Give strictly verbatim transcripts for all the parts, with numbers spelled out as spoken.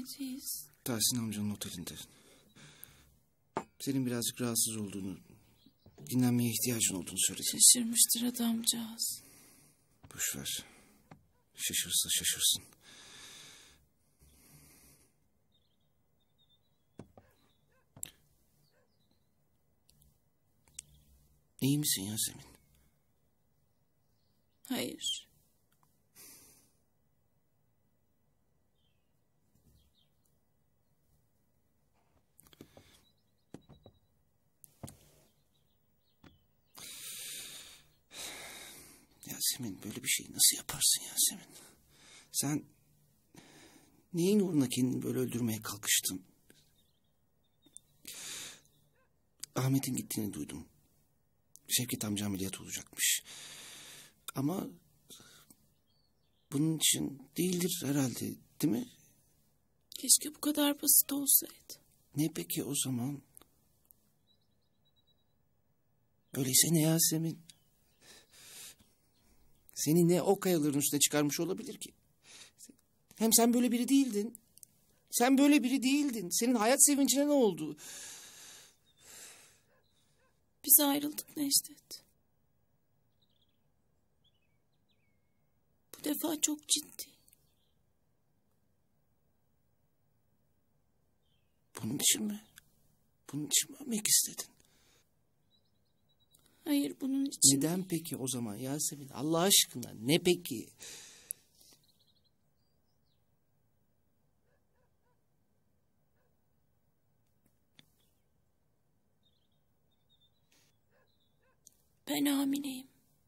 Neredeyiz? Tahsin amcanın otelinde. Senin birazcık rahatsız olduğunu, dinlenmeye ihtiyacın olduğunu söyledi. Şaşırmıştır adamcağız. Boş ver. Şaşırsa şaşırsın. İyi misin Yasemin? Hayır. Yasemin, böyle bir şey nasıl yaparsın Yasemin? Sen neyin uğruna kendini böyle öldürmeye kalkıştın? Ahmet'in gittiğini duydum. Şevket amca ameliyat olacakmış. Ama bunun için değildir herhalde, değil mi? Keşke bu kadar basit olsaydı. Ne peki o zaman? Öyleyse ne Yasemin? Seni ne o kayaların üstüne çıkarmış olabilir ki? Hem sen böyle biri değildin. Sen böyle biri değildin. Senin hayat sevincine ne oldu? Biz ayrıldık Necdet. Bu defa çok ciddi. Bunun için mi? Bunun için mi ölmek istedin? Hayır, bunun için. Neden peki o zaman Yasemin? Allah aşkına ne peki? Ben hamileyim.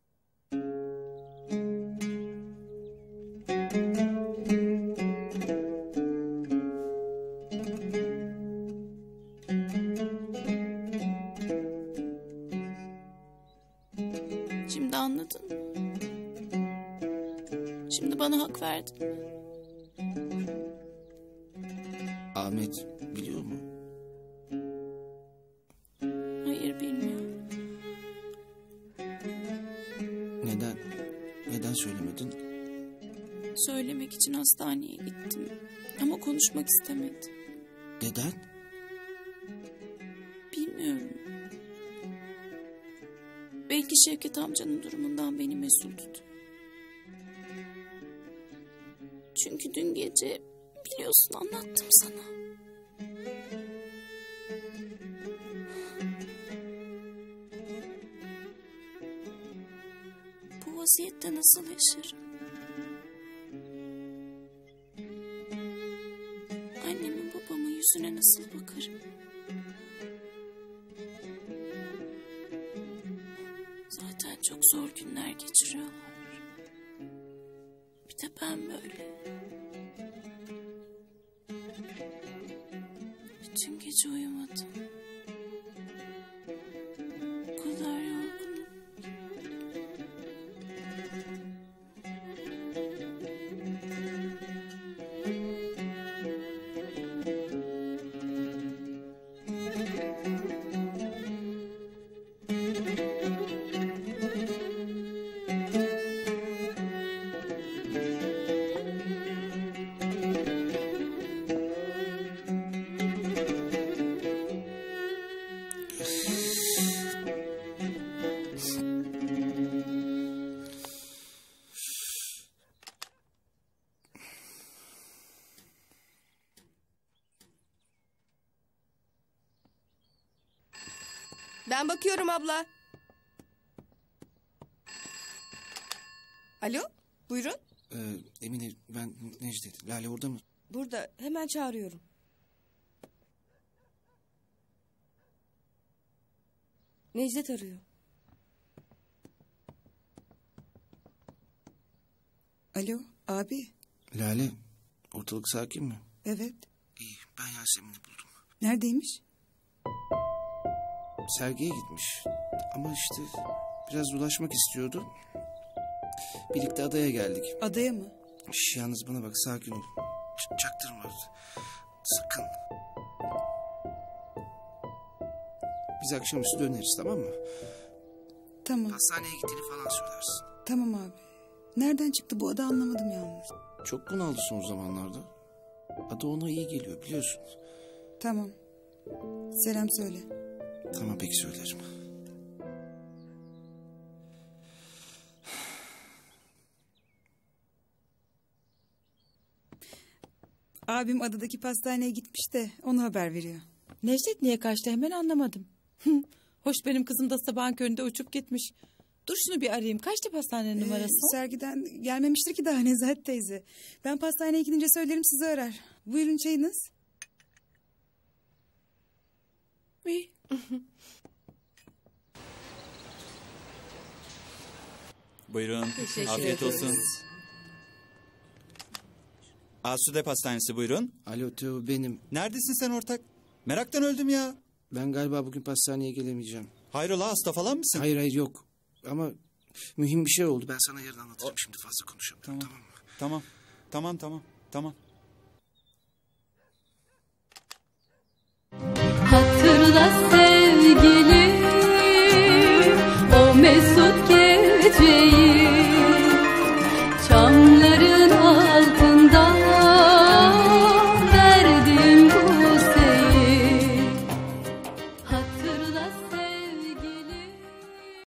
Şimdi anladın mı? Şimdi bana hak verdin mi? Ahmet biliyor mu? Hayır, bilmiyorum. Neden? Neden söylemedin? Söylemek için hastaneye gittim. Ama konuşmak istemedi. Neden? Bilmiyorum. Belki Şevket amcanın durumundan beni mesul tut. Çünkü dün gece biliyorsun anlattım sana. Bu vaziyette nasıl yaşarım? Annemin babamın yüzüne nasıl bakarım? Zaten çok zor günler geçiriyorlar. Bir de ben böyle. Bütün gece uyumadım. O kadar yorgunum. Ben bakıyorum abla. Alo, buyurun. Ee, Emine, ben Necdet. Lale orada mı? Burada, hemen çağırıyorum. Necdet arıyor. Alo abi. Lale, ortalık sakin mi? Evet. İyi, ben Yasemin'i buldum. Neredeymiş? Sergiye gitmiş. Ama işte biraz dolaşmak istiyordu. Birlikte adaya geldik. Adaya mı? Şş, yalnız bana bak, sakin ol. Ç- çaktırma. Sakın. Biz akşamüstü döneriz, tamam mı? Tamam. Hastaneye gittiğini falan söylersin. Tamam abi. Nereden çıktı bu ada anlamadım yalnız. Çok bunaldı son zamanlarda. Adı ona iyi geliyor biliyorsun. Tamam. Selam söyle. Tamam peki söylerim. Abim adadaki pastaneye gitmiş de onu haber veriyor. Necdet niye kaçtı hemen anlamadım. Hoş benim kızım da sabahın köründe uçup gitmiş. Dur şunu bir arayayım. Kaçtı pastanenin Ee, numarası? sergiden gelmemiştir ki daha Nezahat teyze. Ben pastaneye gidince söylerim, sizi arar. Buyurun çayınız. İyi. Buyurun. Afiyet olsun. Asude Pastanesi buyurun. Alo Teo benim. Neredesin sen ortak? Meraktan öldüm ya. Ben galiba bugün pastaneye gelemeyeceğim. Hayrola hasta falan mısın? Hayır hayır yok. Ama mühim bir şey oldu. Ben sana yarın anlatırım. Şimdi fazla konuşamıyorum. Tamam. Tamam mı? Tamam. Tamam tamam. Tamam. Hatırla sen